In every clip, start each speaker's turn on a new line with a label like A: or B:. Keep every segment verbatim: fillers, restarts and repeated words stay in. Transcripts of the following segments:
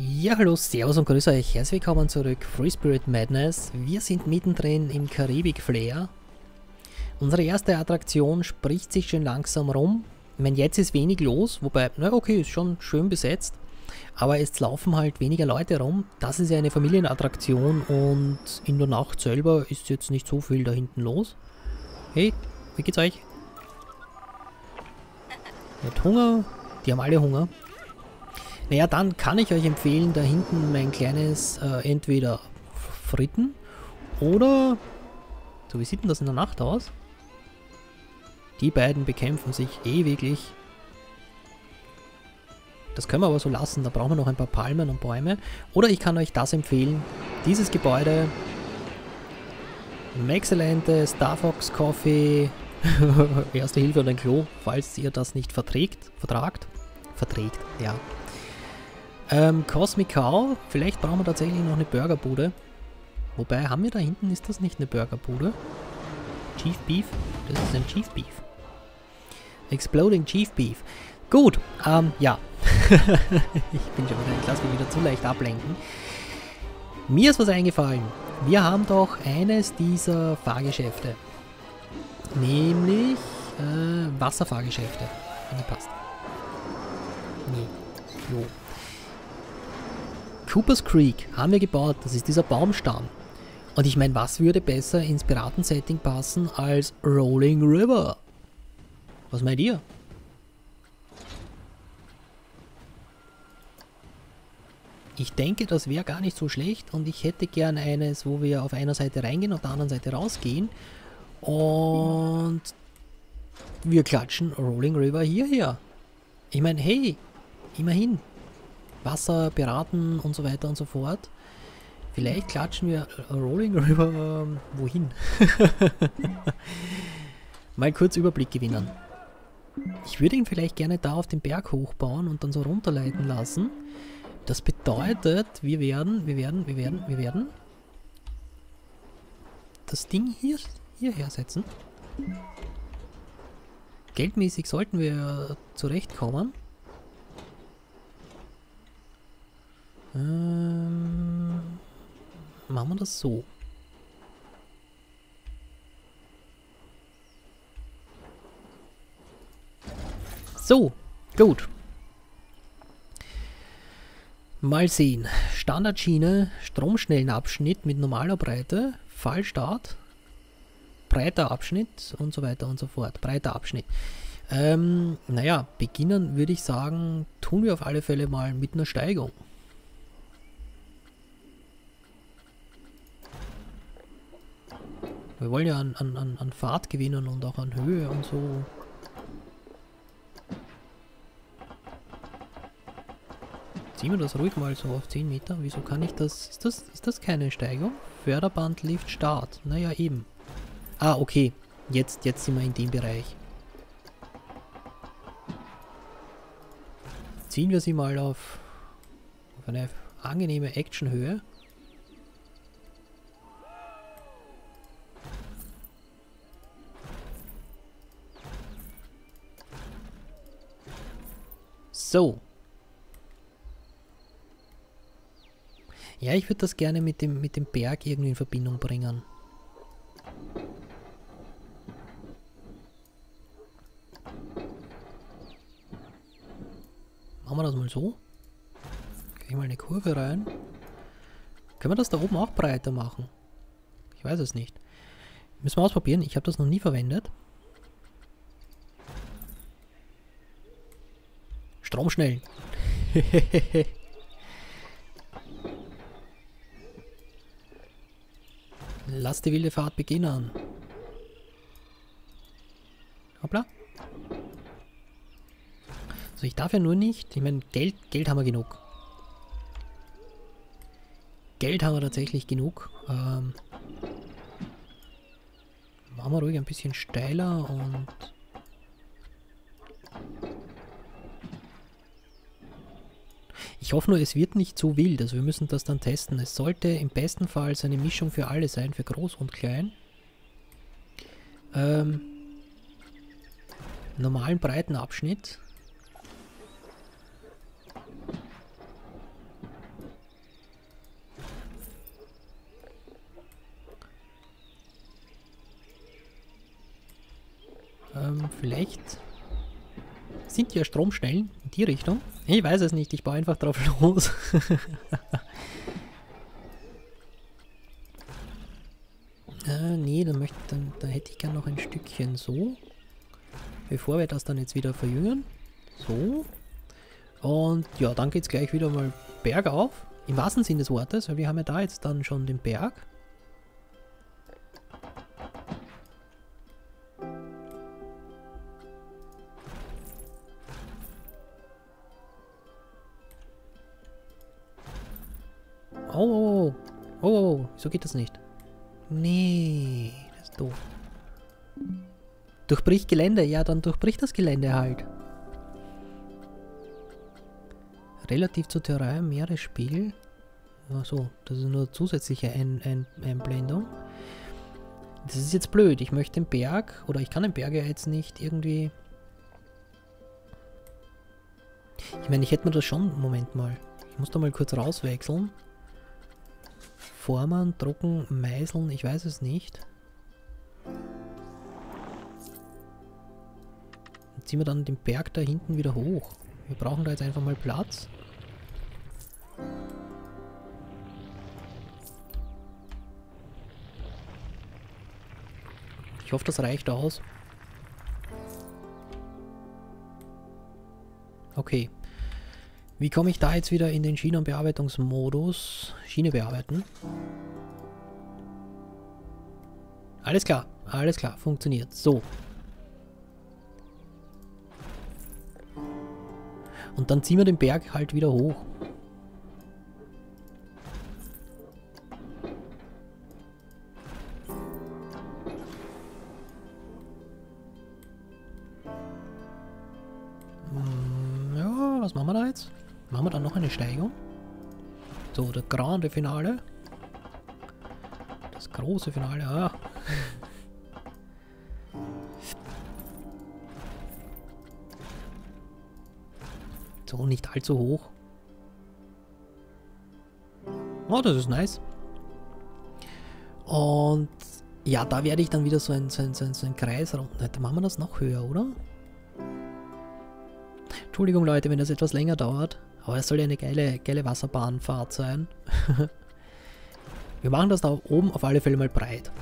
A: Ja, hallo, servus und grüß euch. Herzlich willkommen zurück. Free Spirit Madness. Wir sind mittendrin im Karibik Flair. Unsere erste Attraktion spricht sich schon langsam rum. Ich meine, jetzt ist wenig los, wobei, na okay, ist schon schön besetzt. Aber jetzt laufen halt weniger Leute rum. Das ist ja eine Familienattraktion und in der Nacht selber ist jetzt nicht so viel da hinten los. Hey, wie geht's euch? Ihr habt Hunger? Die haben alle Hunger. Naja, dann kann ich euch empfehlen, da hinten mein kleines, äh, entweder Fritten oder, so wie sieht denn das in der Nacht aus? Die beiden bekämpfen sich ewiglich. Das können wir aber so lassen, da brauchen wir noch ein paar Palmen und Bäume. Oder ich kann euch das empfehlen, dieses Gebäude, exzellente Star Fox Coffee, Erste Hilfe und ein Klo, falls ihr das nicht verträgt, vertragt, verträgt, ja. Ähm, Cosmic Cow, vielleicht brauchen wir tatsächlich noch eine Burgerbude. Wobei, haben wir da hinten, ist das nicht eine Burgerbude? Chief Beef? Das ist ein Chief Beef. Exploding Chief Beef. Gut, ähm, ja. Ich bin schon wieder, ich lasse mich wieder zu leicht ablenken. Mir ist was eingefallen. Wir haben doch eines dieser Fahrgeschäfte. Nämlich, äh, Wasserfahrgeschäfte. Angepasst. Nee. Jo. Cooper's Creek haben wir gebaut, das ist dieser Baumstamm. Und ich meine, was würde besser ins Piratensetting passen als Rolling River? Was meint ihr? Ich denke, das wäre gar nicht so schlecht und ich hätte gern eines, wo wir auf einer Seite reingehen und auf der anderen Seite rausgehen. Und wir klatschen Rolling River hierher. Ich meine, hey, immerhin. Wasser, Piraten und so weiter und so fort. Vielleicht klatschen wir Rolling River ähm, wohin? Mal kurz Überblick gewinnen. Ich würde ihn vielleicht gerne da auf den Berg hochbauen und dann so runterleiten lassen. Das bedeutet, wir werden, wir werden, wir werden, wir werden das Ding hier, hierher setzen. Geldmäßig sollten wir zurechtkommen. Ähm, machen wir das so. So, gut. Mal sehen. Standardschiene, Stromschnellenabschnitt mit normaler Breite, Fallstart, breiter Abschnitt und so weiter und so fort. Breiter Abschnitt. Ähm, naja, beginnen würde ich sagen, tun wir auf alle Fälle mal mit einer Steigung. Wir wollen ja an, an, an Fahrt gewinnen und auch an Höhe und so. Ziehen wir das ruhig mal so auf zehn Meter. Wieso kann ich das... Ist das, ist das keine Steigung? Förderband, Lift, Start. Naja, eben. Ah, okay. Jetzt, jetzt sind wir in dem Bereich. Ziehen wir sie mal auf, auf eine angenehme Actionhöhe. So. Ja, ich würde das gerne mit dem, mit dem Berg irgendwie in Verbindung bringen. Machen wir das mal so. Kriege ich mal eine Kurve rein. Können wir das da oben auch breiter machen? Ich weiß es nicht. Müssen wir ausprobieren. Ich habe das noch nie verwendet. Stromschnell. Lass die wilde Fahrt beginnen. Hoppla. So, ich darf ja nur nicht. Ich meine, Geld, Geld haben wir genug. Geld haben wir tatsächlich genug. Ähm, machen wir ruhig ein bisschen steiler und... Ich hoffe nur, es wird nicht zu wild, also wir müssen das dann testen. Es sollte im besten Fall so eine Mischung für alle sein, für groß und klein. Ähm, normalen Breitenabschnitt. Ähm, vielleicht sind die ja Stromschnellen in die Richtung. Ich weiß es nicht, ich baue einfach drauf los. äh, nee, dann, möchte, dann, dann hätte ich gerne noch ein Stückchen so. Bevor wir das dann jetzt wieder verjüngen. So. Und ja, dann geht es gleich wieder mal bergauf. Im wahrsten Sinne des Wortes, weil wir haben ja da jetzt dann schon den Berg. Oh, oh, oh, oh, so geht das nicht. Nee, das ist doof. Durchbricht Gelände, ja, dann durchbricht das Gelände halt. Relativ zu Terrain, Meeresspiegel. Achso, das ist nur zusätzliche Ein Ein Einblendung. Das ist jetzt blöd. Ich möchte den Berg, oder ich kann den Berg ja jetzt nicht irgendwie... Ich meine, ich hätte mir das schon... Moment mal. Ich muss da mal kurz rauswechseln. Formen, drucken, meißeln, ich weiß es nicht. Jetzt ziehen wir dann den Berg da hinten wieder hoch. Wir brauchen da jetzt einfach mal Platz. Ich hoffe, das reicht aus. Okay. Wie komme ich da jetzt wieder in den Schienenbearbeitungsmodus? Schiene bearbeiten. Alles klar, alles klar, funktioniert. So. Und dann ziehen wir den Berg halt wieder hoch. Ja, was machen wir da jetzt? Machen wir dann noch eine Steigung? So, das grande Finale. Das große Finale, ah. So, nicht allzu hoch. Oh, das ist nice. Und ja, da werde ich dann wieder so ein, so ein, so ein, so ein Kreis rum. Dann machen wir das noch höher, oder? Entschuldigung Leute, wenn das etwas länger dauert. Aber es soll ja eine geile, geile Wasserbahnfahrt sein. Wir machen das da oben auf alle Fälle mal breit.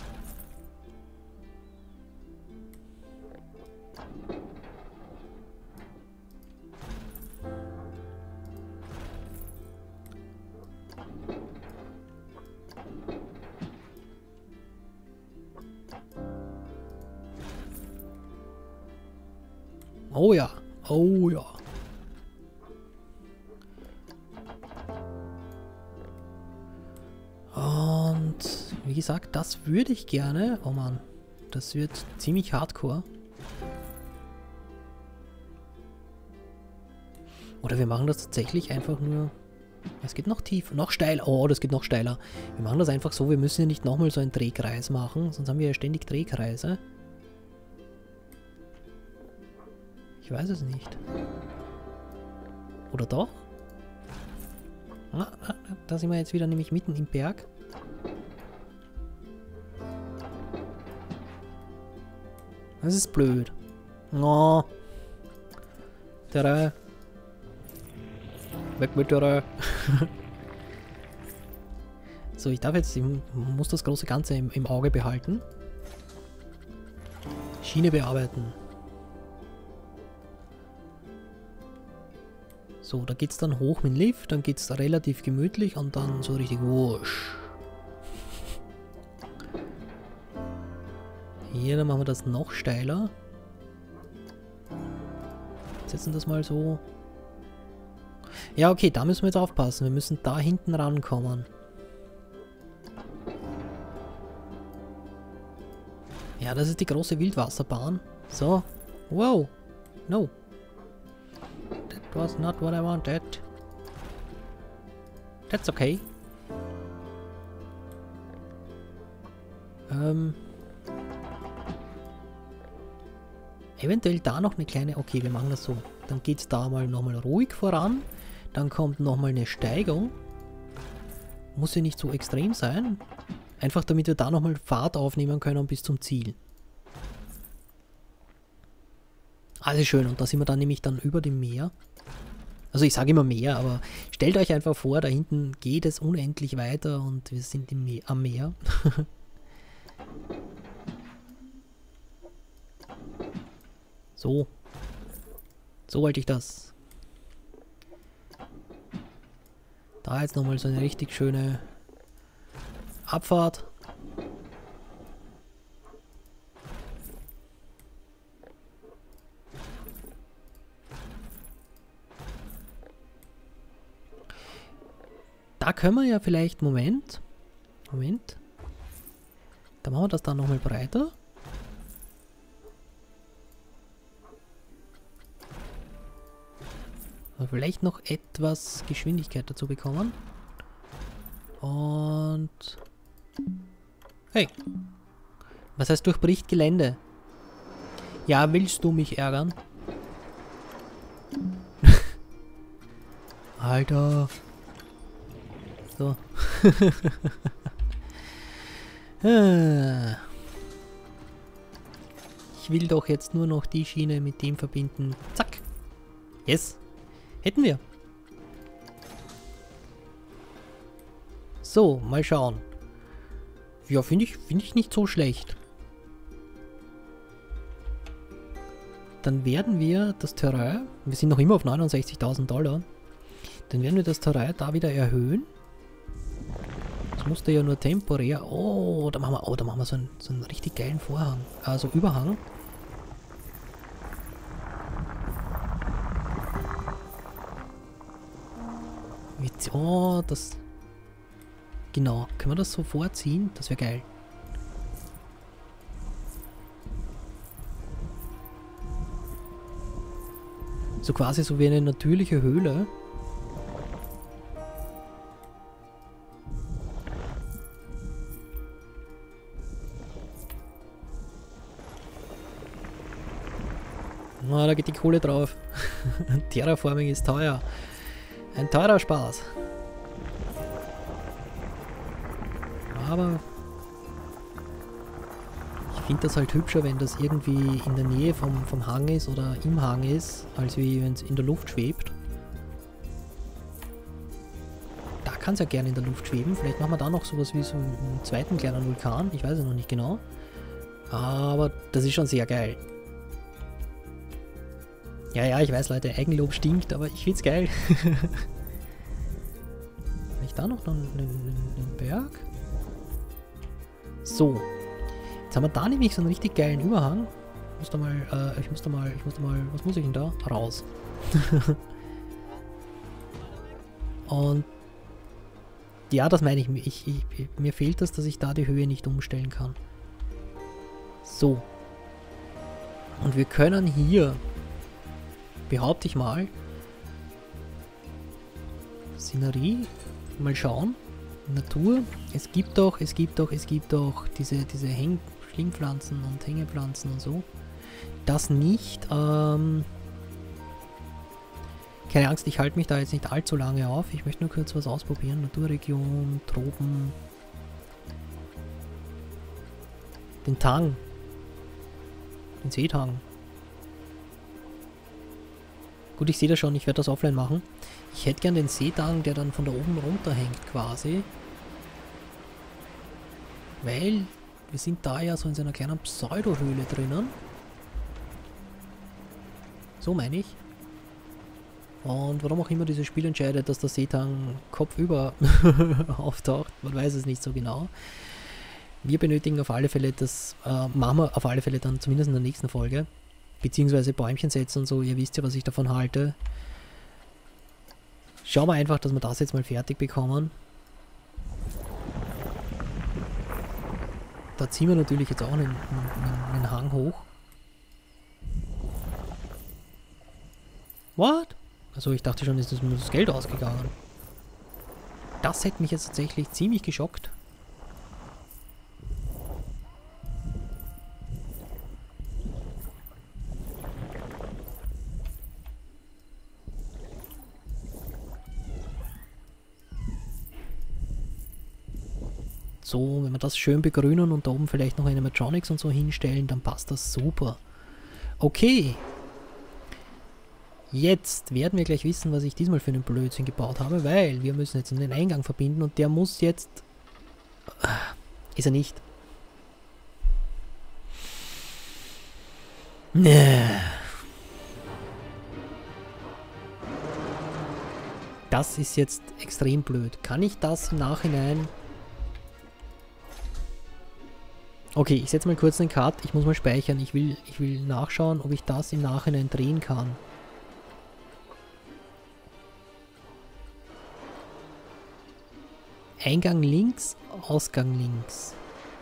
A: Oh ja, oh ja. Und wie gesagt, das würde ich gerne. Oh Mann, das wird ziemlich hardcore. Oder wir machen das tatsächlich einfach nur... Es geht noch tief, noch steil. Oh, das geht noch steiler. Wir machen das einfach so, wir müssen ja nicht nochmal so einen Drehkreis machen, sonst haben wir ja ständig Drehkreise. Ich weiß es nicht. Oder doch? Ah, ah, da sind wir jetzt wieder nämlich mitten im Berg. Das ist blöd. Oh. Tada. Weg mit der. So, ich darf jetzt, ich muss das große Ganze im, im Auge behalten. Schiene bearbeiten. So, da geht es dann hoch mit dem Lift, dann geht es da relativ gemütlich und dann so richtig wusch. Hier, dann machen wir das noch steiler. Setzen das mal so. Ja, okay, da müssen wir jetzt aufpassen. Wir müssen da hinten rankommen. Ja, das ist die große Wildwasserbahn. So. Wow. No. That was not what I wanted. That's okay. Ähm. Eventuell da noch eine kleine... Okay, wir machen das so. Dann geht es da mal nochmal ruhig voran. Dann kommt nochmal eine Steigung. Muss ja nicht so extrem sein. Einfach damit wir da nochmal Fahrt aufnehmen können bis zum Ziel. Alles schön. Und da sind wir dann nämlich dann über dem Meer. Also ich sage immer Meer, aber stellt euch einfach vor, da hinten geht es unendlich weiter und wir sind im Me- am Meer. So. So wollte ich das. Da jetzt nochmal so eine richtig schöne Abfahrt. Da können wir ja vielleicht, Moment, Moment, da machen wir das dann nochmal breiter. Vielleicht noch etwas Geschwindigkeit dazu bekommen. Und... Hey! Was heißt durchbricht Gelände? Ja, willst du mich ärgern? Alter! So. Ich will doch jetzt nur noch die Schiene mit dem verbinden. Zack! Yes! Hätten wir. So, mal schauen. Ja, finde ich, finde ich nicht so schlecht. Dann werden wir das Terrain, wir sind noch immer auf neunundsechzigtausend Dollar, dann werden wir das Terrain da wieder erhöhen. Das musste ja nur temporär. Oh, da machen wir, oh, da machen wir so einen, so einen richtig geilen Vorhang. Also Überhang. Oh, das... Genau, können wir das so vorziehen? Das wäre geil. So quasi so wie eine natürliche Höhle. Oh, da geht die Kohle drauf. Terraforming ist teuer. Ein teurer Spaß. Aber ich finde das halt hübscher, wenn das irgendwie in der Nähe vom, vom Hang ist oder im Hang ist, als wie wenn es in der Luft schwebt. Da kann es ja gerne in der Luft schweben. Vielleicht machen wir da noch sowas wie so einen zweiten kleinen Vulkan. Ich weiß es noch nicht genau. Aber das ist schon sehr geil. Ja, ja, ich weiß, Leute, Eigenlob stinkt, aber ich find's geil. Vielleicht da noch einen, einen, einen Berg? So. Jetzt haben wir da nämlich so einen richtig geilen Überhang. Ich muss da mal, äh, ich muss da mal, ich muss da mal, was muss ich denn da? Raus. Und ja, das meine ich, ich, ich, mir fehlt das, dass ich da die Höhe nicht umstellen kann. So. Und wir können hier, behaupte ich mal, Szenerie, mal schauen, Natur, es gibt doch, es gibt doch, es gibt doch diese, diese Häng Schlingpflanzen und Hängepflanzen und so. Das nicht, ähm, keine Angst, ich halte mich da jetzt nicht allzu lange auf, ich möchte nur kurz was ausprobieren, Naturregion, Tropen, den Tang, den Seetang. Gut, ich sehe das schon, ich werde das offline machen. Ich hätte gern den Seetang, der dann von da oben runterhängt quasi. Weil wir sind da ja so in so einer kleinen Pseudohöhle drinnen. So meine ich. Und warum auch immer dieses Spiel entscheidet, dass der Seetang kopfüber auftaucht, man weiß es nicht so genau. Wir benötigen auf alle Fälle das, äh, machen wir auf alle Fälle dann zumindest in der nächsten Folge. Beziehungsweise Bäumchen setzen und so, ihr wisst ja, was ich davon halte. Schauen wir einfach, dass wir das jetzt mal fertig bekommen. Da ziehen wir natürlich jetzt auch einen, einen, einen Hang hoch. What? Also ich dachte schon, ist das, das Geld ausgegangen. Das hätte mich jetzt tatsächlich ziemlich geschockt. So, wenn wir das schön begrünen und da oben vielleicht noch Animatronics und so hinstellen, dann passt das super. Okay. Jetzt werden wir gleich wissen, was ich diesmal für einen Blödsinn gebaut habe, weil wir müssen jetzt den Eingang verbinden und der muss jetzt... Ist er nicht. Das ist jetzt extrem blöd. Kann ich das im Nachhinein... Okay, ich setze mal kurz einen Cut. Ich muss mal speichern. Ich will, ich will nachschauen, ob ich das im Nachhinein drehen kann. Eingang links, Ausgang links.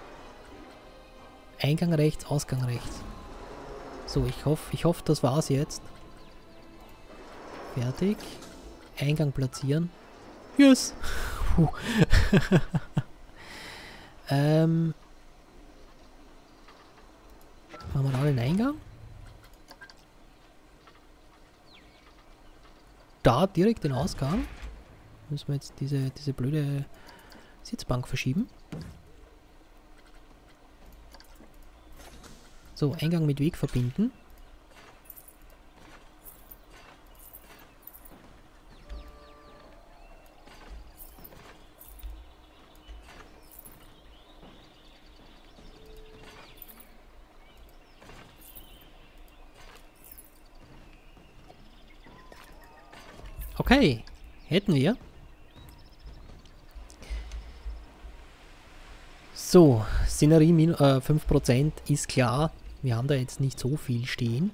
A: Eingang rechts, Ausgang rechts. So, ich hoffe, ich hoffe, das war's jetzt. Fertig. Eingang platzieren. Yes! Puh. ähm... Machen wir da den Eingang? Da direkt den Ausgang. Müssen wir jetzt diese, diese blöde Sitzbank verschieben. So, Eingang mit Weg verbinden. Okay, hätten wir. So, Szenerie äh, fünf Prozent ist klar. Wir haben da jetzt nicht so viel stehen.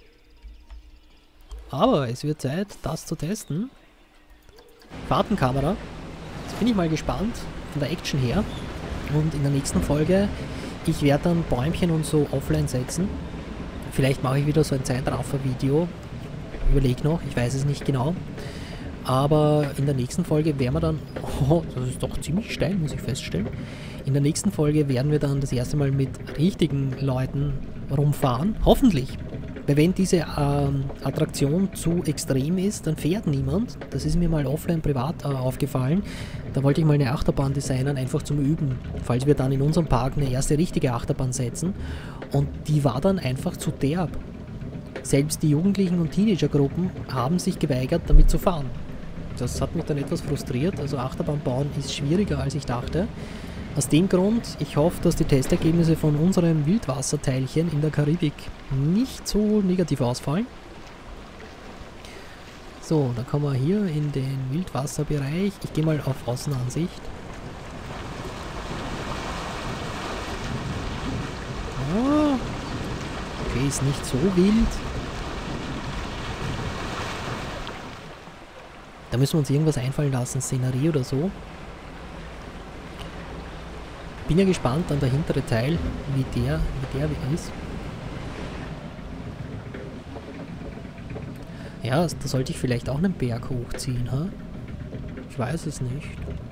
A: Aber es wird Zeit, das zu testen. Fahrtenkamera. Jetzt bin ich mal gespannt von der Action her. Und in der nächsten Folge, ich werde dann Bäumchen und so offline setzen. Vielleicht mache ich wieder so ein Zeitraffer-Video. Überleg noch, ich weiß es nicht genau. Aber in der nächsten Folge werden wir dann... Oh, das ist doch ziemlich steil, muss ich feststellen. In der nächsten Folge werden wir dann das erste Mal mit richtigen Leuten rumfahren. Hoffentlich. Weil wenn diese ähm, Attraktion zu extrem ist, dann fährt niemand. Das ist mir mal offline privat äh, aufgefallen. Da wollte ich mal eine Achterbahn designen, einfach zum Üben. Falls wir dann in unserem Park eine erste richtige Achterbahn setzen. Und die war dann einfach zu derb. Selbst die Jugendlichen und Teenagergruppen haben sich geweigert, damit zu fahren. Das hat mich dann etwas frustriert. Also Achterbahn bauen ist schwieriger, als ich dachte. Aus dem Grund, ich hoffe, dass die Testergebnisse von unserem Wildwasserteilchen in der Karibik nicht so negativ ausfallen. So, dann kommen wir hier in den Wildwasserbereich. Ich gehe mal auf Außenansicht. Ah, okay, ist nicht so wild. Da müssen wir uns irgendwas einfallen lassen, Szenerie oder so. Bin ja gespannt an der hintere Teil, wie der, wie der ist. Ja, da sollte ich vielleicht auch einen Berg hochziehen, ha? Ich weiß es nicht.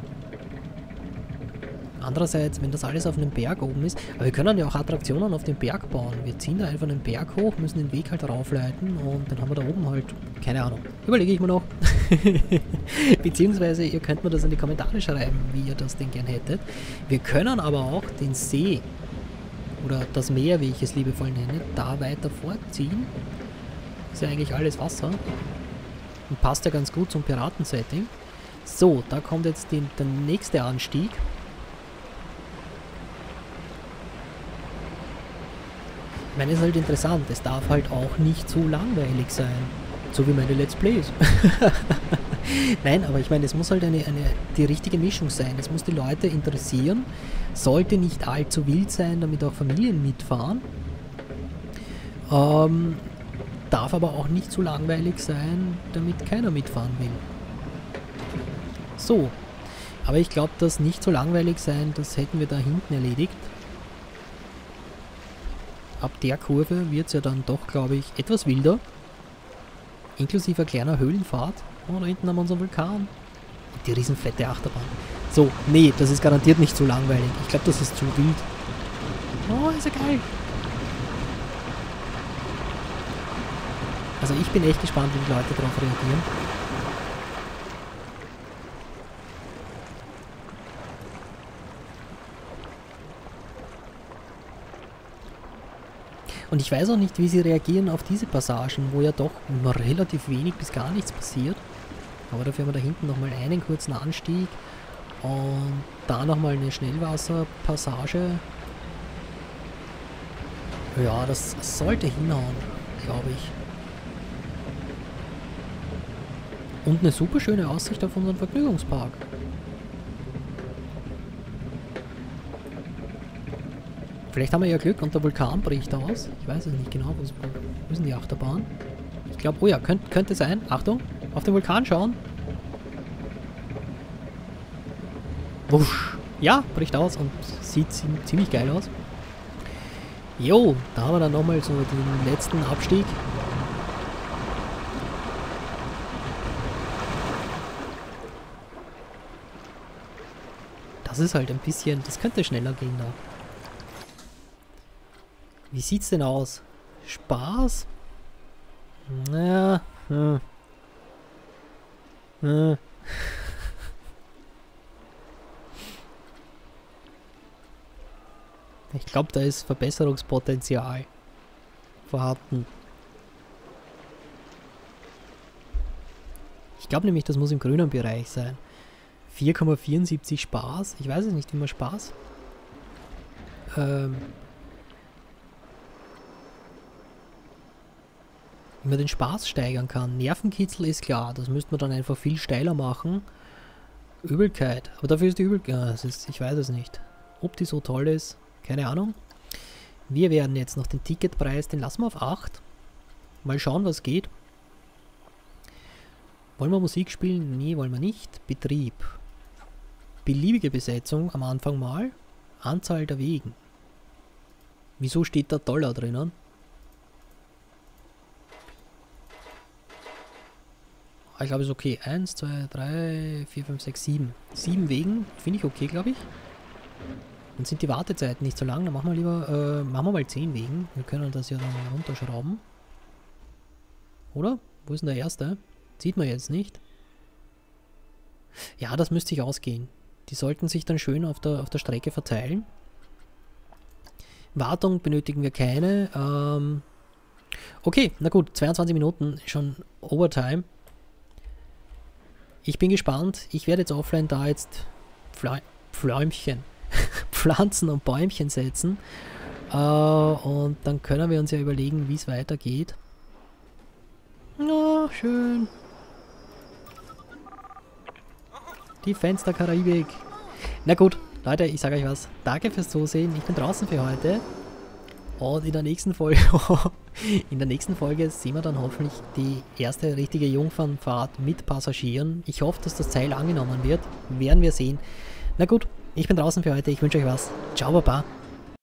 A: Andererseits, wenn das alles auf einem Berg oben ist, aber wir können ja auch Attraktionen auf dem Berg bauen. Wir ziehen da einfach einen Berg hoch, müssen den Weg halt raufleiten und dann haben wir da oben halt, keine Ahnung, überlege ich mir noch. Beziehungsweise ihr könnt mir das in die Kommentare schreiben, wie ihr das denn gern hättet. Wir können aber auch den See oder das Meer, wie ich es liebevoll nenne, da weiter vorziehen. Ist ja eigentlich alles Wasser und passt ja ganz gut zum Piratensetting. So, da kommt jetzt die, der nächste Anstieg. Ich meine, es ist halt interessant, es darf halt auch nicht zu langweilig sein. So wie meine Let's Plays. Nein, aber ich meine, es muss halt eine, eine, die richtige Mischung sein. Es muss die Leute interessieren. Sollte nicht allzu wild sein, damit auch Familien mitfahren. Ähm, darf aber auch nicht zu langweilig sein, damit keiner mitfahren will. So. Aber ich glaube, das nicht so langweilig sein, das hätten wir da hinten erledigt. Ab der Kurve wird es ja dann doch, glaube ich, etwas wilder. Inklusive ein kleiner Höhlenfahrt. Oh, da hinten haben wir unseren Vulkan. Die riesenfette Achterbahn. So, nee, das ist garantiert nicht so langweilig. Ich glaube, das ist zu wild. Oh, ist ja geil. Also ich bin echt gespannt, wie die Leute darauf reagieren. Und ich weiß auch nicht, wie sie reagieren auf diese Passagen, wo ja doch immer relativ wenig bis gar nichts passiert. Aber dafür haben wir da hinten nochmal einen kurzen Anstieg und da nochmal eine Schnellwasserpassage. Ja, das sollte hinhauen, glaube ich. Und eine super schöne Aussicht auf unseren Vergnügungspark. Vielleicht haben wir ja Glück und der Vulkan bricht aus. Ich weiß es nicht genau. Wo ist denn die Achterbahn? Ich glaube, oh ja, könnt, könnte sein. Achtung, auf den Vulkan schauen. Wusch. Ja, bricht aus und sieht ziemlich geil aus. Jo, da haben wir dann nochmal so den letzten Abstieg. Das ist halt ein bisschen, das könnte schneller gehen da. Wie sieht's denn aus? Spaß? Naja, hm. Hm. Ich glaube, da ist Verbesserungspotenzial vorhanden. Ich glaube nämlich, das muss im grünen Bereich sein. vier Komma vierundsiebzig Spaß. Ich weiß es nicht, wie man Spaß... Ähm... Wie man den Spaß steigern kann. Nervenkitzel ist klar, das müsste man dann einfach viel steiler machen. Übelkeit. Aber dafür ist die Übelkeit... Ja, das ist, ich weiß es nicht. Ob die so toll ist, keine Ahnung. Wir werden jetzt noch den Ticketpreis, den lassen wir auf acht. Mal schauen, was geht. Wollen wir Musik spielen? Nee, wollen wir nicht. Betrieb. Beliebige Besetzung am Anfang mal. Anzahl der Wegen. Wieso steht da Dollar drinnen? Ich glaube, es ist okay. eins, zwei, drei, vier, fünf, sechs, sieben. sieben Wegen. Finde ich okay, glaube ich. Dann sind die Wartezeiten nicht so lang. Dann machen wir lieber, äh, machen wir mal zehn Wegen. Wir können das ja dann runterschrauben. Oder? Wo ist denn der erste? Sieht man jetzt nicht. Ja, das müsste sich ausgehen. Die sollten sich dann schön auf der, auf der Strecke verteilen. Wartung benötigen wir keine. Ähm okay, na gut, zweiundzwanzig Minuten, schon Overtime. Ich bin gespannt. Ich werde jetzt offline da jetzt Pfla Pfläumchen, Pflanzen und Bäumchen setzen. Äh, und dann können wir uns ja überlegen, wie es weitergeht. Na, schön. Die Fenster-Karibik. Na gut, Leute, ich sage euch was. Danke fürs Zusehen. Ich bin draußen für heute. Und in der nächsten Folge in der nächsten Folge sehen wir dann hoffentlich die erste richtige Jungfernfahrt mit Passagieren. Ich hoffe, dass das Teil angenommen wird. Werden wir sehen. Na gut, ich bin draußen für heute. Ich wünsche euch was. Ciao, Baba.